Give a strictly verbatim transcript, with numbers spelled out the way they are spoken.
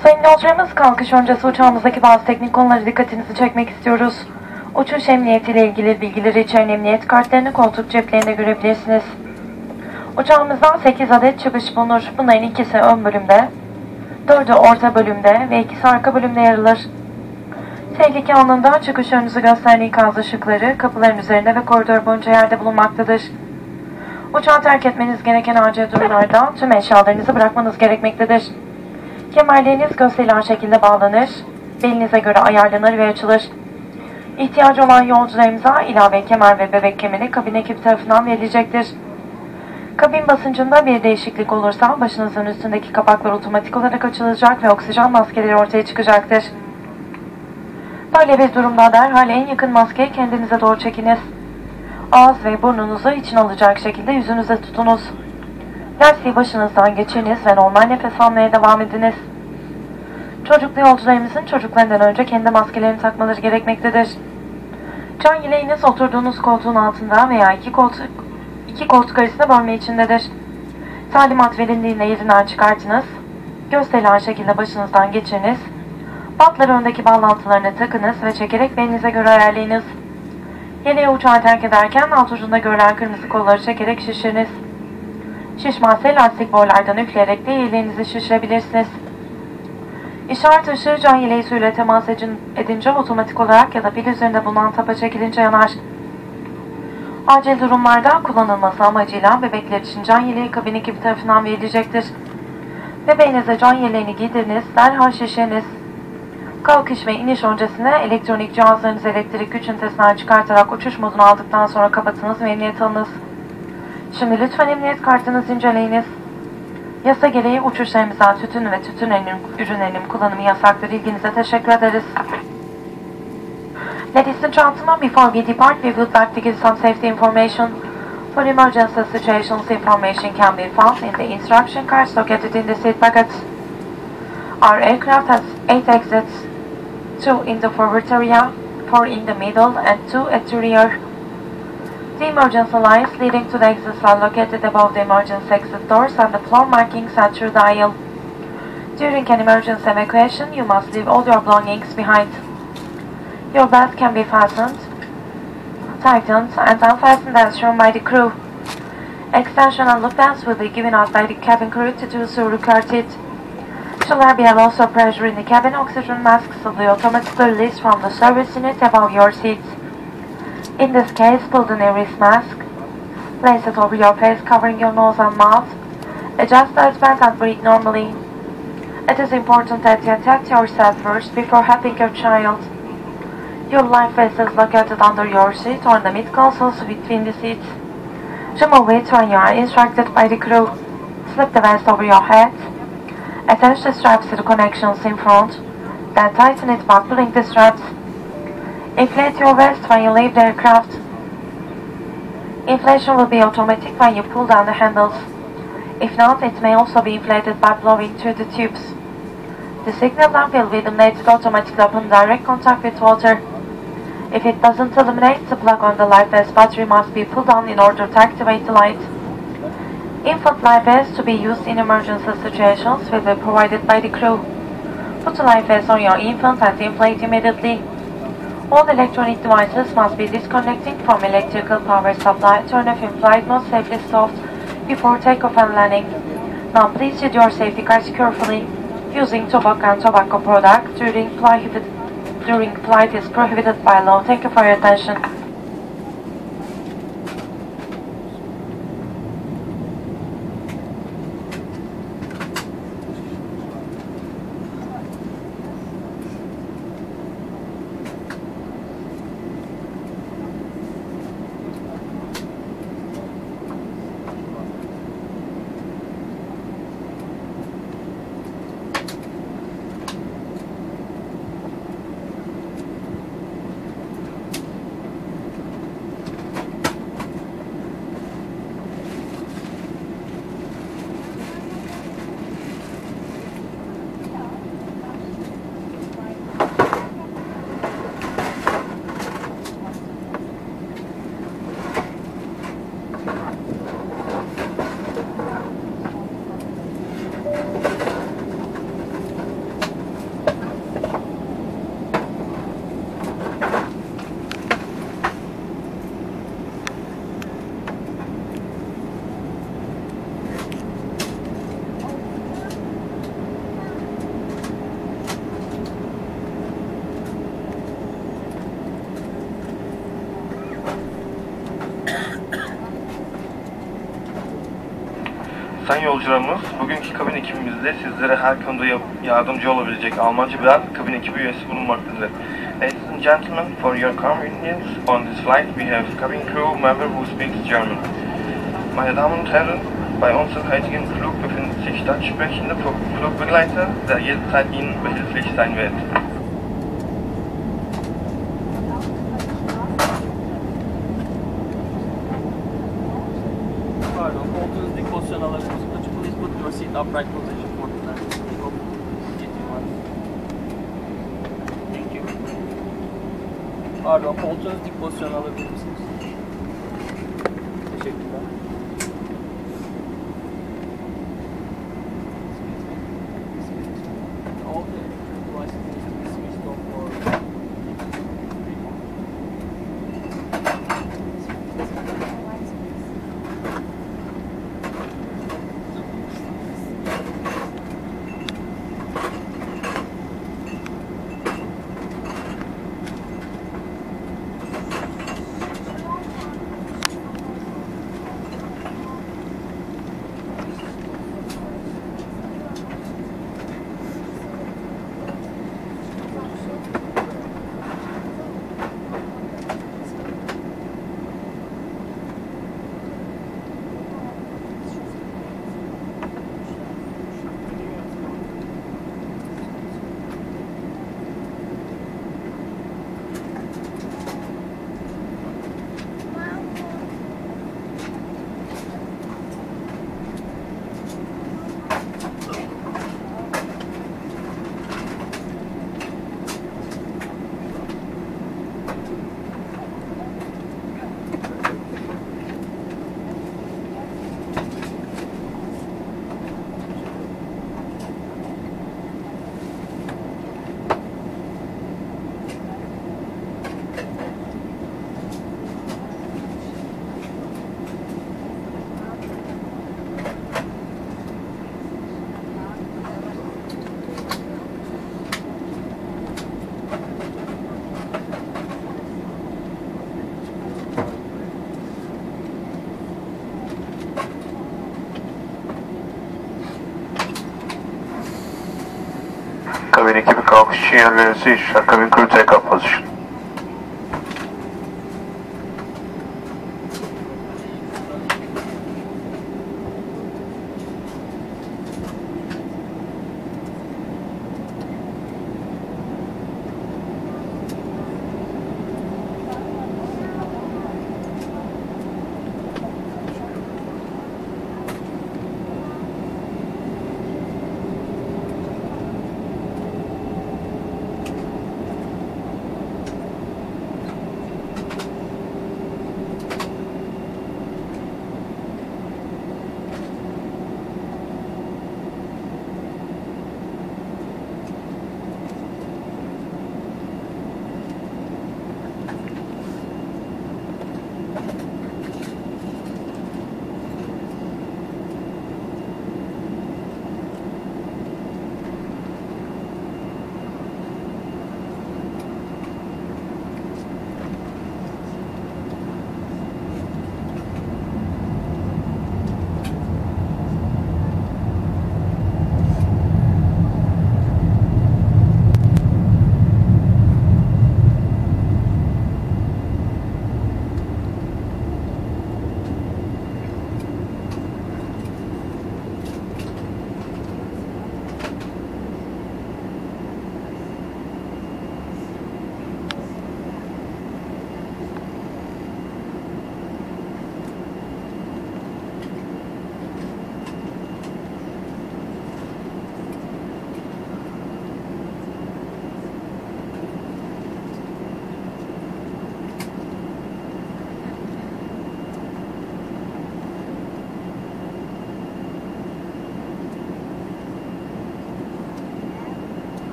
Sayın yolcularımız, kalkış öncesi uçağımızdaki bazı teknik konuları dikkatinizi çekmek istiyoruz. Uçuş emniyetiyle ilgili bilgileri içeren emniyet kartlarını koltuk ceplerinde görebilirsiniz. Uçağımızdan sekiz adet çıkış bulunur. Bunların ikisi ön bölümde, dördü orta bölümde ve ikisi arka bölümde yer alır. Tehlike anında çıkış önünüzü gösteren ikaz ışıkları kapıların üzerinde ve koridor boyunca yerde bulunmaktadır. Uçağı terk etmeniz gereken acil durumlarda tüm eşyalarınızı bırakmanız gerekmektedir. Kemerleriniz gösterilen şekilde bağlanır, belinize göre ayarlanır ve açılır. İhtiyacı olan yolcularımıza ilave kemer ve bebek kemeri kabin ekibi tarafından verilecektir. Kabin basıncında bir değişiklik olursa başınızın üstündeki kapaklar otomatik olarak açılacak ve oksijen maskeleri ortaya çıkacaktır. Böyle bir durumda derhal en yakın maskeyi kendinize doğru çekiniz. Ağız ve burnunuzu içine alacak şekilde yüzünüze tutunuz. Lastiği başınızdan geçiriniz ve normal nefes almaya devam ediniz. Çocuklu yolcularımızın çocuklarından önce kendi maskelerini takmaları gerekmektedir. Can yeleğiniz oturduğunuz koltuğun altında veya iki koltuk, iki koltuk arasında bölme içindedir. Talimat verildiğinde yerinden çıkartınız. Gösterilen şekilde başınızdan geçiriniz. Bantları öndeki bağlantılarına takınız ve çekerek belinize göre ayarlayınız. Yeleği uçağı terk ederken alt ucunda görülen kırmızı kolları çekerek şişiriniz. Şişmezse lastik boylardan üfleyerek de yeleğinizi şişirebilirsiniz. İşaret ışığı can yeleği suyla temas edince otomatik olarak ya da pil üzerinde bulunan tapa çekilince yanar. Acil durumlarda kullanılması amacıyla bebekler için can yeleği kabin ekibi tarafından verilecektir. Bebeğinize can yeleğini giydiriniz, derhal şişiriniz. Kalkış ve iniş öncesinde elektronik cihazlarınızı elektrik güç ünitesinden çıkartarak uçuş modunu aldıktan sonra kapatınız ve emniyet alınız. Şimdi lütfen emniyet kartınızı inceleyiniz. Yasa gereği uçuşlarımızdan tütün ve tütün ürünlerinin kullanımı yasaktır. İlginize teşekkür ederiz. Ladies and gentlemen, before we depart, we would like to give some safety information. For emergency situations, information can be found in the instruction cards located in the seat pockets. Our aircraft has eight exits, two in the forward area, four in the middle, and two at the rear. The emergency lines leading to the exits are located above the emergency exit doors and the floor markings at your dial. During an emergency evacuation, you must leave all your belongings behind. Your belt can be fastened, tightened, and unfastened as shown by the crew. Extension and loop bands will be given out by the cabin crew to do so required it. Should there be a loss of pressure in the cabin, oxygen masks will be automatically released from the service unit above your seats. In this case, pull the nearest mask, place it over your face covering your nose and mouth, adjust the headband and breathe normally. It is important that you attend yourself first before helping your child. Your life vest is located under your seat or in the mid-consoles between the seats. Remove it when you are instructed by the crew. Slip the vest over your head. Attach the straps to the connections in front, then tighten it by pulling the straps. Inflate your vest when you leave the aircraft. Inflation will be automatic when you pull down the handles. If not, it may also be inflated by blowing through the tubes. The signal lamp will be illuminated automatically upon direct contact with water. If it doesn't illuminate, the plug on the life vest battery must be pulled down in order to activate the light. Infant life vests to be used in emergency situations will be provided by the crew. Put the life vest on your infant and inflate immediately. All electronic devices must be disconnected from electrical power supply. Turn off in-flight mode safely stopped before takeoff and landing. Now please read your safety cards carefully. Using tobacco and tobacco product during flight, during flight is prohibited by law. Thank you for your attention. Sayın yolcularımız, bugünkü kabin ekibimizde sizlere her konuda yardımcı olabilecek Almanca bilen kabin ekibi üyesi bulunmaktadır. Ladies and gentlemen, for your convenience, on this flight we have cabin crew member who speaks German. Meine Damen und Herren, bei unserem heutigen Flug befindet sich der sprechende Flugbegleiter, der jederzeit Ihnen behilflich sein wird. Pardon, koltuğunuz dik pozisyon alabilirsiniz. Could you please put your seat upright position for the next takeoff? Thank you. Pardon, koltuğunuz dik pozisyon alabilir misiniz? Teşekkürler. All the devices need to be switched off for Cabin ekibi kalkış için yerlerinizi işler. Cabin crew take up position.